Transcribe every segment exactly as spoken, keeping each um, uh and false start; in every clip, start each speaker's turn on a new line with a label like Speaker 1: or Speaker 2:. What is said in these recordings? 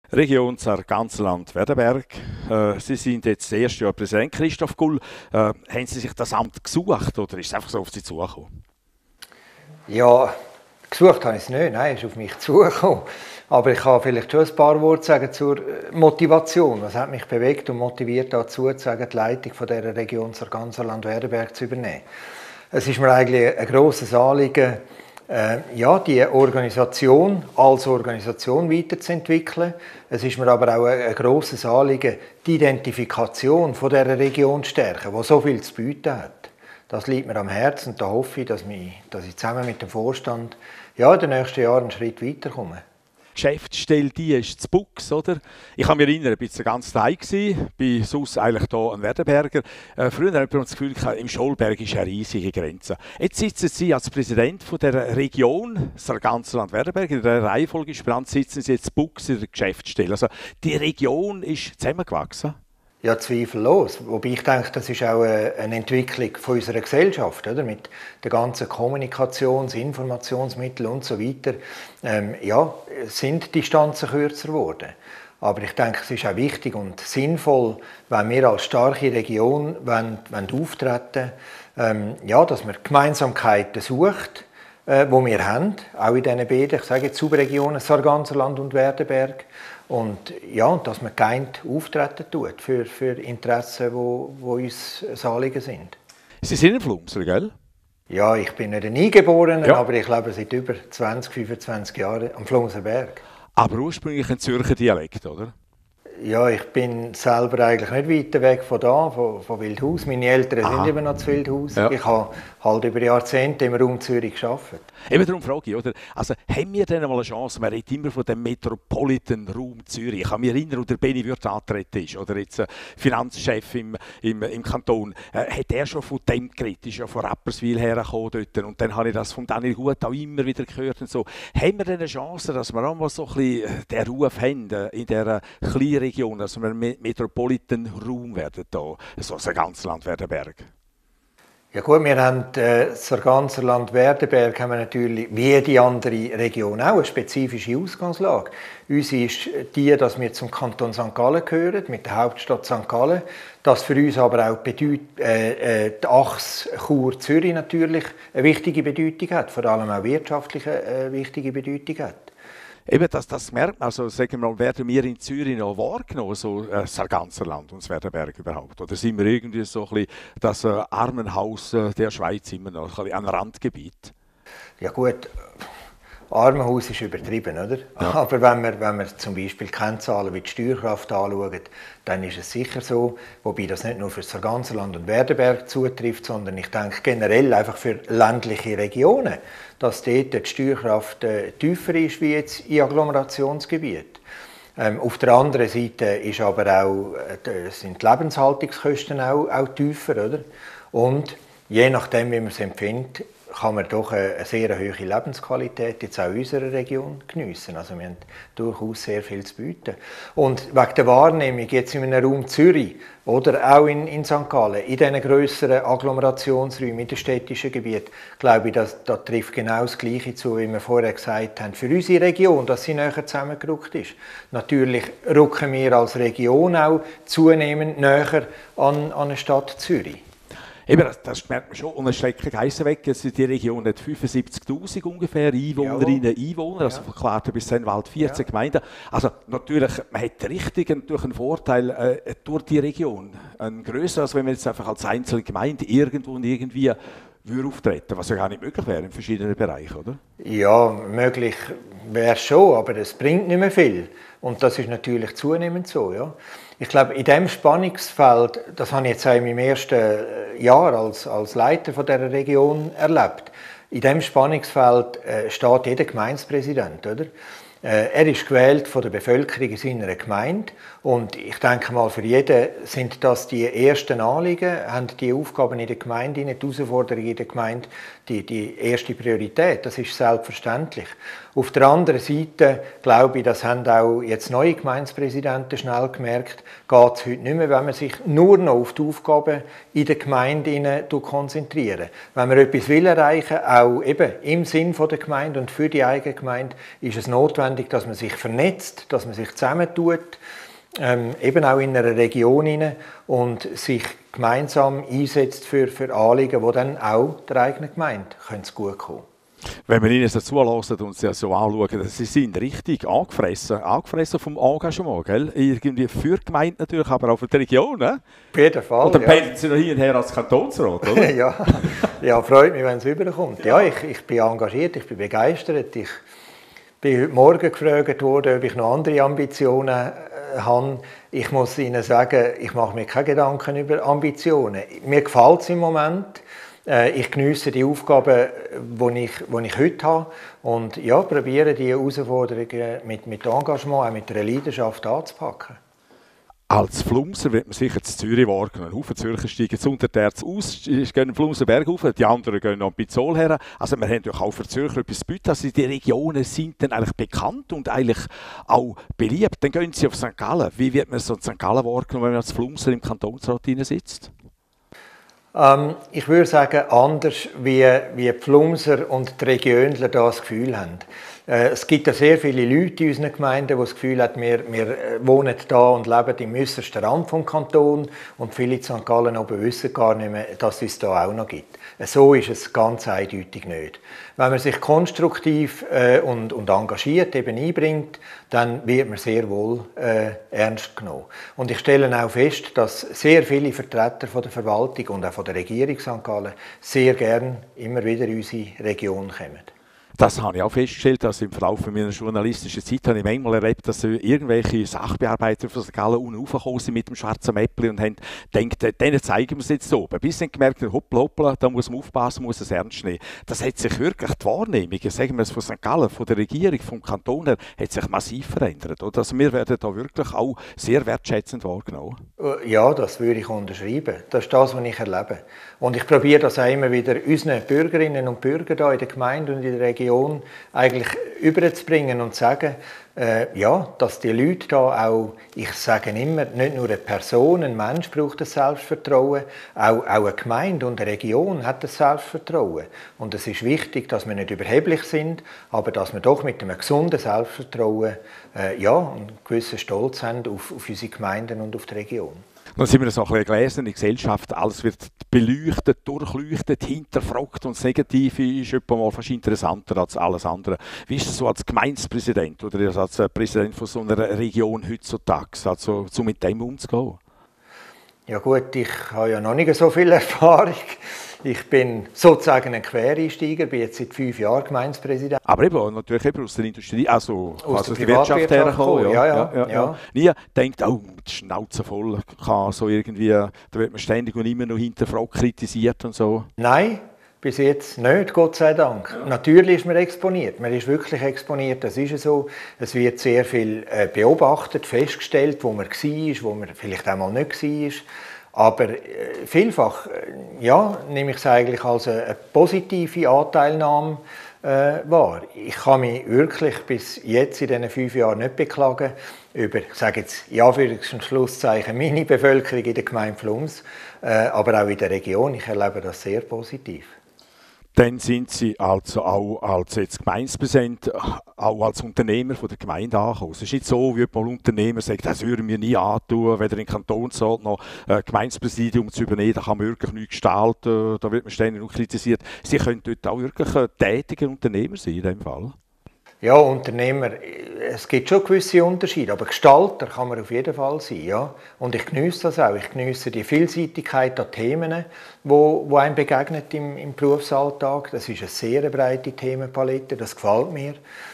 Speaker 1: Region Sarganserland-Werdenberg. Äh, Sie sind jetzt das erste Jahr Präsident. Christoph Gull, äh, haben Sie sich das Amt gesucht oder ist es einfach so auf Sie zugekommen?
Speaker 2: Ja, gesucht habe ich es nicht. Nein, es ist auf mich zugekommen. Aber ich kann vielleicht schon ein paar Worte sagen zur Motivation. Was hat mich bewegt und motiviert dazu, zu sagen, die Leitung von dieser Region Sarganserland-Werdenberg zu übernehmen? Es ist mir eigentlich ein grosses Anliegen, Äh, ja, die Organisation als Organisation weiterzuentwickeln. Es ist mir aber auch ein, ein grosses Anliegen, die Identifikation von dieser Region zu stärken, die so viel zu bieten hat. Das liegt mir am Herzen und da hoffe ich, dass, mich, dass ich zusammen mit dem Vorstand ja, in den nächsten Jahren einen Schritt weiterkomme.
Speaker 1: Geschäftsstelle, die ist zu Bux, oder? Ich kann mich erinnern, ich war ganz klein, bin sonst eigentlich hier ein Werdenberger. Äh, früher hatte ich das Gefühl, im Scholberg ist eine riesige Grenze. Jetzt sitzen Sie als Präsident von der Region Sarganserland-Werdenberg, in der Reihenfolge gespannt, sitzen Sie jetzt zu Bux in der Geschäftsstelle. Also die Region ist zusammengewachsen.
Speaker 2: Ja, zweifellos. Wobei ich denke, das ist auch eine Entwicklung von unserer Gesellschaft, oder? Mit den ganzen Kommunikations-, Informationsmitteln und so weiter. Ähm, ja, sind die Distanzen kürzer geworden. Aber ich denke, es ist auch wichtig und sinnvoll, wenn wir als starke Region wollen, wollen auftreten ähm, ja, dass man Gemeinsamkeiten sucht, äh, die wir haben, auch in diesen beiden, ich sage jetzt Subregionen, Sarganserland und Werdenberg. Und ja, dass man geeint auftreten tut für, für Interessen, die wo, wo uns ein Anliegen sind.
Speaker 1: Sie sind ein Flumser, gell?
Speaker 2: Ja, ich bin nicht ein Eingeborener,
Speaker 1: ja.
Speaker 2: aber ich lebe seit über zwanzig, fünfundzwanzig Jahren am Flumser Berg.
Speaker 1: Aber ursprünglich ein Zürcher Dialekt, oder?
Speaker 2: Ja, ich bin selber eigentlich nicht weit weg von da, von, von Wildhaus. Meine Eltern Aha. sind immer noch zu Wildhaus. Ja. Ich habe halt über Jahrzehnte im Raum Zürich gearbeitet.
Speaker 1: Eben darum frage ich, oder? Also, haben wir denn mal eine Chance? Man redet immer von dem Metropolitan-Raum Zürich. Ich kann mich erinnern, wo der Benny Würth angetreten ist, oder jetzt äh, Finanzchef im, im, im Kanton. Äh, hat er schon von dem geredet, ist ja von Rapperswil hergekommen dort. Und dann habe ich das von Daniel Gut auch immer wieder gehört. Und so. Haben wir denn eine Chance, dass wir auch mal so ein bisschen den Ruf haben äh, in dieser kleinen Region, dass wir einen Metropolitan-Raum werden, da, so ein ganzes Land Werdenberg?
Speaker 2: Ja gut, wir haben äh, Sarganserland-Werdenberg haben wir natürlich, wie jede andere Region auch, eine spezifische Ausgangslage. Uns ist die, dass wir zum Kanton Sankt Gallen gehören, mit der Hauptstadt Sankt Gallen, dass für uns aber auch bedeut, äh, die Achse Chur-Zürich natürlich eine wichtige Bedeutung hat, vor allem auch wirtschaftlich eine wichtige Bedeutung hat.
Speaker 1: Eben, das, das merkt man, also sagen wir mal, werden wir in Zürich noch wahrgenommen, so äh, Sarganserland und das Werdenberg überhaupt? Oder sind wir irgendwie so ein bisschen das äh, Armenhaus äh, der Schweiz immer noch, ein, ein Randgebiet?
Speaker 2: Ja gut, Armenhaus ist übertrieben, oder? Ja. Aber wenn wir, wenn wir zum Beispiel Kennzahlen wie die Steuerkraft anschauen, dann ist es sicher so, wobei das nicht nur für Sarganserland und Werdenberg zutrifft, sondern ich denke generell einfach für ländliche Regionen, dass dort die Steuerkraft äh, tiefer ist wie jetzt in Agglomerationsgebieten. Ähm, auf der anderen Seite ist aber auch, äh, sind die Lebenshaltungskosten auch, auch tiefer, oder? Und je nachdem, wie man es empfindet, kann man doch eine sehr hohe Lebensqualität jetzt auch in unserer Region geniessen. Also wir haben durchaus sehr viel zu bieten. Und wegen der Wahrnehmung jetzt in einem Raum Zürich oder auch in, in Sankt Gallen, in diesen grösseren Agglomerationsräumen, in den städtischen Gebieten, glaube ich, dass, das trifft genau das Gleiche zu, wie wir vorher gesagt haben. Für unsere Region, dass sie näher zusammengerückt ist. Natürlich rücken wir als Region auch zunehmend näher an, an eine Stadt Zürich.
Speaker 1: Eben, das, das merkt man schon. Und es schreckt Geissen weg. Also die Region hat fünfundsiebzigtausend ungefähr Einwohnerinnen und Einwohner, also von Klarte bis Sennwald vierzehn ja. Gemeinden. Also natürlich, man hat richtig durch einen Vorteil äh, durch die Region. Ein grösser, als wenn man jetzt einfach als einzelne Gemeinde irgendwo und irgendwie würde auftreten, was ja gar nicht möglich wäre in verschiedenen Bereichen, oder?
Speaker 2: Ja, möglich wäre es schon, aber es bringt nicht mehr viel. Und das ist natürlich zunehmend so, ja. Ich glaube, in diesem Spannungsfeld, das habe ich jetzt auch in meinem ersten Jahr als, als Leiter von dieser Region erlebt, in diesem Spannungsfeld äh, steht jeder Gemeindepräsident, oder? Äh, er ist gewählt von der Bevölkerung in seiner Gemeinde und ich denke mal, für jeden sind das die ersten Anliegen, haben die Aufgaben in der Gemeinde, die Herausforderungen in der Gemeinde die, die erste Priorität, das ist selbstverständlich. Auf der anderen Seite, glaube ich, das haben auch jetzt neue Gemeindepräsidenten schnell gemerkt, geht es heute nicht mehr, wenn man sich nur noch auf die Aufgaben in der Gemeinde konzentrieren. Wenn man etwas will erreichen, auch eben im Sinn der Gemeinde und für die eigene Gemeinde, ist es notwendig, dass man sich vernetzt, dass man sich zusammentut, ähm, eben auch in einer Region hinein und sich gemeinsam einsetzt für, für Anliegen, die dann auch der eigenen Gemeinde gut kommen.
Speaker 1: Wenn man ihnen so zulässt und sie so anschauen, sie sind richtig angefressen, angefressen vom Engagement, gell? Irgendwie für die Gemeinde natürlich, aber auch für die Region. Ne?
Speaker 2: Auf jeden Fall,
Speaker 1: und dann
Speaker 2: ja.
Speaker 1: pendeln sie noch hier und her als Kantonsrat, oder?
Speaker 2: ja. ja, freut mich, wenn es rüberkommt. Ja, ich, ich bin engagiert, ich bin begeistert. Ich bin heute Morgen gefragt worden, ob ich noch andere Ambitionen äh, habe. Ich muss Ihnen sagen, ich mache mir keine Gedanken über Ambitionen. Mir gefällt es im Moment. Ich geniesse die Aufgaben, die ich, die ich heute habe und ja, probiere die Herausforderungen mit, mit Engagement, auch mit einer Leidenschaft anzupacken.
Speaker 1: Als Flumser wird man sicher zu Zürich wahrgenommen. Ein Haufen Zürcher steigen jetzt unter der Erz aus, gehen Flumser Berg rauf, die anderen gehen noch ein Zoll her. Also wir haben natürlich auch für Zürcher etwas zu bieten. Also die Regionen sind dann eigentlich bekannt und eigentlich auch beliebt. Dann gehen sie auf Sankt Gallen. Wie wird man so in Sankt Gallen wahrgenommen, wenn man als Flumser im Kantonsrat sitzt?
Speaker 2: Ähm, ich würde sagen, anders wie, wie die Flumser und die Regionler das Gefühl haben. Äh, es gibt ja sehr viele Leute in unseren Gemeinden, die das Gefühl haben, wir, wir wohnen da und leben im äußersten Rand des Kantons und viele in Sankt Gallen oben wissen gar nicht mehr, dass es uns da auch noch gibt. So ist es ganz eindeutig nicht. Wenn man sich konstruktiv äh, und, und engagiert eben einbringt, dann wird man sehr wohl äh, ernst genommen. Und ich stelle auch fest, dass sehr viele Vertreter von der Verwaltung und auch von der Regierung Sankt Gallen sehr gern immer wieder in unsere Region kommen.
Speaker 1: Das habe ich auch festgestellt, dass im Verlauf meiner journalistischen Zeit habe ich manchmal erlebt, dass irgendwelche Sachbearbeiter von Sankt Gallen unten raufgekommen sind mit dem schwarzen Mäppli und haben gedacht, denen zeigen wir es jetzt oben. Bis sie gemerkt haben, hoppla, hoppla, da muss man aufpassen, muss es ernst nehmen. Das hat sich wirklich, die Wahrnehmung, sagen wir es von Sankt Gallen, von der Regierung, vom Kanton her, hat sich massiv verändert. Oder? Also wir werden da wirklich auch sehr wertschätzend wahrgenommen.
Speaker 2: Ja, das würde ich unterschreiben. Das ist das, was ich erlebe. Und ich probiere das auch immer wieder unseren Bürgerinnen und Bürgern hier in der Gemeinde und in der Region eigentlich überzubringen und zu sagen, äh, ja, dass die Leute da auch, ich sage immer, nicht nur eine Person, ein Mensch braucht das Selbstvertrauen, auch, auch eine Gemeinde und eine Region hat das Selbstvertrauen. Und es ist wichtig, dass wir nicht überheblich sind, aber dass wir doch mit einem gesunden Selbstvertrauen äh, ja, einen gewissen Stolz haben auf, auf unsere Gemeinden und auf die Region.
Speaker 1: Dann sind wir so ein bisschen gelesen in der Gesellschaft, alles wird beleuchtet, durchleuchtet, hinterfragt und das Negative ist etwa mal fast interessanter als alles andere. Wie ist es so als Gemeindepräsident oder als Präsident von so einer Region heutzutage, also so mit dem umzugehen?
Speaker 2: Ja gut, ich habe ja noch nicht so viel Erfahrung. Ich bin sozusagen ein Quereinsteiger, bin jetzt seit fünf Jahren Gemeindepräsident.
Speaker 1: Aber eben, natürlich eben aus der Industrie, also
Speaker 2: aus
Speaker 1: der,
Speaker 2: der
Speaker 1: Wirtschaft herkommen.
Speaker 2: Ja, ja, ja, ja, ja.
Speaker 1: Nie denkt, oh, die Schnauze voll, kann so irgendwie, da wird man ständig und immer noch hinterfragt, kritisiert und so.
Speaker 2: Nein, bis jetzt nicht, Gott sei Dank. Ja. Natürlich ist man exponiert, man ist wirklich exponiert, das ist so. Es wird sehr viel beobachtet, festgestellt, wo man war, wo man vielleicht einmal nicht war. Aber vielfach ja, nehme ich es eigentlich als eine positive Anteilnahme äh, wahr. Ich kann mich wirklich bis jetzt in diesen fünf Jahren nicht beklagen über, ich sage jetzt in Anführungs- und Schlusszeichen, meine Bevölkerung in der Gemeinde Flums, äh, aber auch in der Region. Ich erlebe das sehr positiv.
Speaker 1: Dann sind Sie also auch als jetzt Gemeindepräsident, auch als Unternehmer von der Gemeinde angekommen. Es ist nicht so, wie mal ein Unternehmer sagt, das würden wir nie antun, weder in Kantonsrat noch ein Gemeindepräsidium zu übernehmen, da kann man wirklich nichts gestalten, da wird man ständig noch kritisiert. Sie können dort auch wirklich ein tätiger Unternehmer sein in diesem Fall.
Speaker 2: Ja, Unternehmer, es gibt schon gewisse Unterschiede, aber Gestalter kann man auf jeden Fall sein, ja. Und ich geniesse das auch. Ich geniesse die Vielseitigkeit an Themen, wo, wo einem begegnet im, im Berufsalltag. Das ist eine sehr breite Themenpalette, das gefällt mir.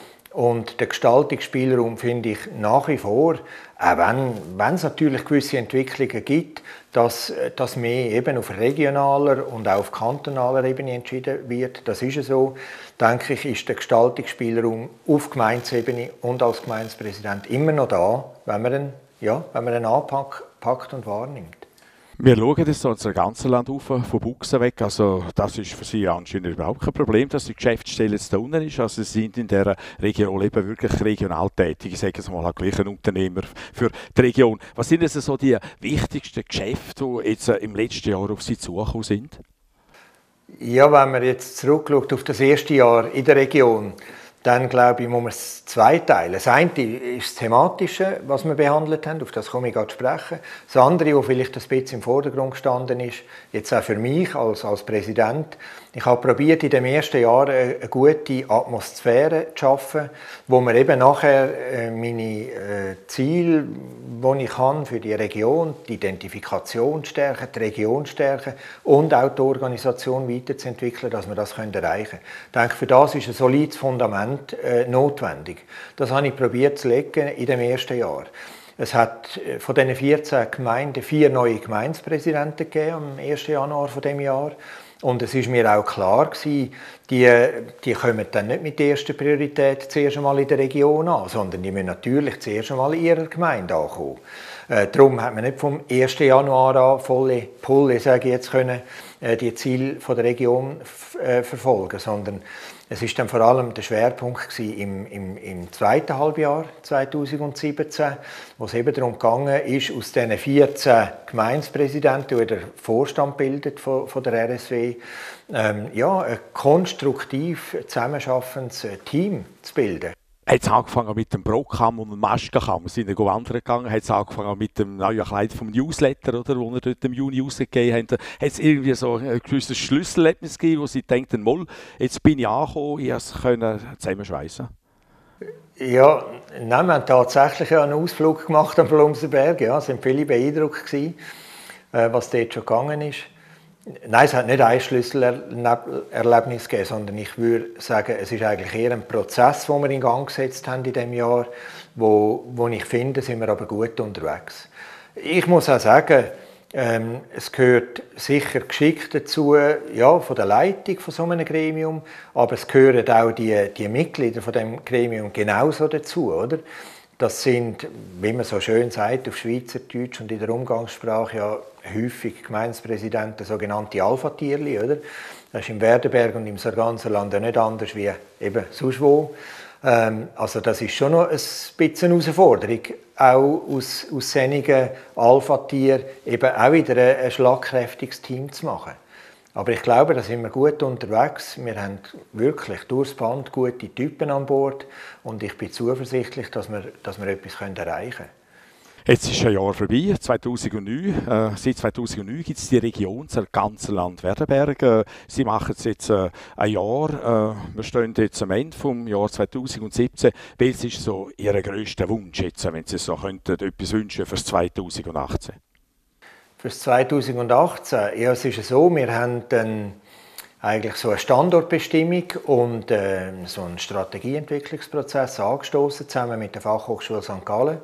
Speaker 2: Und den Gestaltungsspielraum finde ich nach wie vor, auch wenn, wenn es natürlich gewisse Entwicklungen gibt, dass, dass mehr eben auf regionaler und auch auf kantonaler Ebene entschieden wird. Das ist so, denke ich, ist der Gestaltungsspielraum auf Gemeindeebene und als Gemeindepräsident immer noch da, wenn man ihn, ja, wenn man ihn anpackt und wahrnimmt.
Speaker 1: Wir schauen das so unser ganzes Land auf, von Buchsen weg. Also, das ist für Sie anscheinend überhaupt kein Problem, dass die Geschäftsstelle jetzt da unten ist. Also, Sie sind in dieser Region eben wirklich regional tätig. Ich sage es mal, gleich ein Unternehmer für die Region. Was sind also so die wichtigsten Geschäfte, die jetzt im letzten Jahr auf Sie zugekommen sind?
Speaker 2: Ja, wenn man jetzt zurückschaut auf das erste Jahr in der Region, dann glaube ich, muss man es zweiteilen. Das eine ist das Thematische, was wir behandelt haben, auf das komme ich gerade sprechen. Das andere, was vielleicht ein bisschen im Vordergrund gestanden ist, jetzt auch für mich als, als Präsident, ich habe probiert, in dem ersten Jahr eine gute Atmosphäre zu schaffen, wo man eben nachher meine Ziele, die ich habe für die Region, die Identifikation stärken, die Region stärken und auch die Organisation weiterzuentwickeln, dass wir das erreichen können. Ich denke, für das ist ein solides Fundament äh, notwendig. Das habe ich probiert zu legen in dem ersten Jahr. Es hat von diesen vierzehn Gemeinden vier neue Gemeindepräsidenten gegeben am ersten Januar von dem Jahr. Und es ist mir auch klar gewesen, die, die kommen dann nicht mit der ersten Priorität zuerst einmal in der Region an, sondern die müssen natürlich zuerst einmal in ihrer Gemeinde ankommen. Äh, darum hat man nicht vom ersten Januar an volle Pulle, sage ich jetzt, können, äh, die Ziele von der Region äh, verfolgen, sondern es ist dann vor allem der Schwerpunkt gewesen im, im, im zweiten Halbjahr zweitausendsiebzehn, wo es eben darum gegangen ist, aus diesen vierzehn Gemeindepräsidenten, die der Vorstand bildet von, von der R S W, ähm, ja, ein konstruktiv zusammenarbeitendes Team zu bilden.
Speaker 1: Hat es angefangen mit dem Brockkamm und dem Maskenkamm. Wir sind dann wandern gegangen. Hat es angefangen mit dem neuen Kleid vom Newsletter, oder, wo wir dort im Juni rausgegeben haben. Hat es irgendwie so ein gewisses Schlüsselerlebnis gegeben, wo Sie denken, mal, jetzt bin ich angekommen, ich konnte es zusammenschweissen?
Speaker 2: Ja, nein, wir haben tatsächlich einen Ausflug gemacht am Flumserberg. Ja, es waren viele beeindruckt gewesen, was dort schon gegangen ist. Nein, es hat nicht ein Schlüsselerlebnis gegeben, sondern ich würde sagen, es ist eigentlich eher ein Prozess, den wir in Gang gesetzt haben in diesem Jahr, wo, wo ich finde, sind wir aber gut unterwegs. Ich muss auch sagen, ähm, es gehört sicher geschickt dazu, ja, von der Leitung von so einem Gremium, aber es gehören auch die, die Mitglieder von dem Gremium genauso dazu, oder? Das sind, wie man so schön sagt, auf Schweizerdeutsch und in der Umgangssprache ja häufig Gemeindepräsidenten, sogenannte Alpha-Tierli, oder? Das ist im Werdenberg und im Sarganserland ja nicht anders wie eben sonst wo. Ähm, also das ist schon noch ein bisschen eine Herausforderung, auch aus, aus solchen Alpha-Tieren eben auch wieder ein, ein schlagkräftiges Team zu machen. Aber ich glaube, da sind wir gut unterwegs. Wir haben wirklich durchs Band gute Typen an Bord und ich bin zuversichtlich, dass wir, dass wir etwas erreichen können.
Speaker 1: Jetzt ist ein Jahr vorbei, zweitausendneun. Äh, seit zweitausendneun gibt es die Region, das ganze Land Werdenberg. Äh, Sie machen es jetzt äh, ein Jahr. Äh, wir stehen jetzt am Ende des Jahres zweitausendsiebzehn. Welches ist so Ihr grösster Wunsch, jetzt, wenn Sie so könnten, etwas wünschen für zweitausendachtzehn?
Speaker 2: Für zweitausendachtzehn, ja, es ist so, wir haben dann eigentlich so eine Standortbestimmung und äh, so einen Strategieentwicklungsprozess angestoßen, zusammen mit der Fachhochschule Sankt Gallen.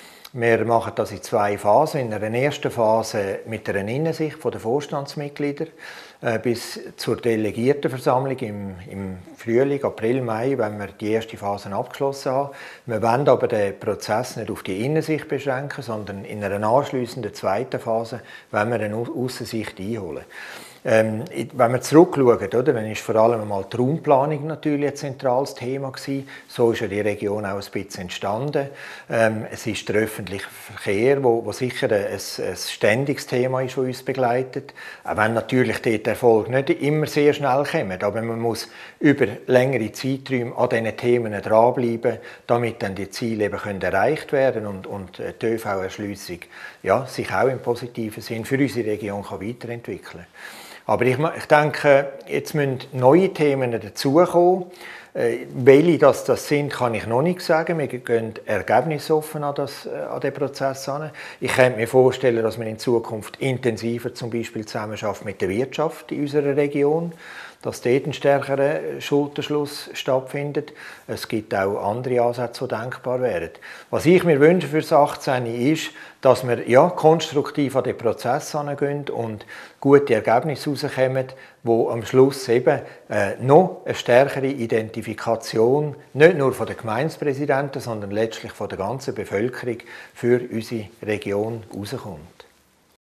Speaker 2: Wir machen das in zwei Phasen. In einer ersten Phase mit einer Innensicht der Vorstandsmitglieder äh, bis zur Delegiertenversammlung im, im Frühling, April, Mai, wenn wir die erste Phase abgeschlossen haben. Wir wollen aber den Prozess nicht auf die Innensicht beschränken, sondern in einer anschliessenden zweiten Phase wollen wir eine Aussensicht einholen. Ähm, wenn wir zurückschauen, oder, dann ist vor allem einmal die Raumplanung natürlich ein zentrales Thema gewesen. So ist ja die Region auch ein bisschen entstanden. Ähm, es ist der öffentliche Verkehr, wo, wo sicher ein, ein ständiges Thema ist, das uns begleitet. Auch wenn natürlich dort der Erfolg nicht immer sehr schnell kommt, aber man muss über längere Zeiträume an diesen Themen dranbleiben, damit dann die Ziele eben können erreicht werden und, und die ÖV-Erschliessung ja, sich auch im positiven Sinn für unsere Region kann weiterentwickeln kann. Aber ich, ich denke, jetzt müssen neue Themen dazukommen. Äh, welche das, das sind, kann ich noch nicht sagen. Wir gehen ergebnisoffen an, das, an den Prozess an. Ich könnte mir vorstellen, dass wir in Zukunft intensiver zum Beispiel zusammenarbeiten mit der Wirtschaft in unserer Region, dass dort ein stärkerer Schulterschluss stattfindet. Es gibt auch andere Ansätze, die denkbar wären. Was ich mir wünsche für das achtzehn ist, dass wir ja, konstruktiv an den Prozess herangehen und gute Ergebnisse herauskommen, die am Schluss eben äh, noch eine stärkere Identifikation, nicht nur von den Gemeindepräsidenten, sondern letztlich von der ganzen Bevölkerung für unsere Region herauskommt.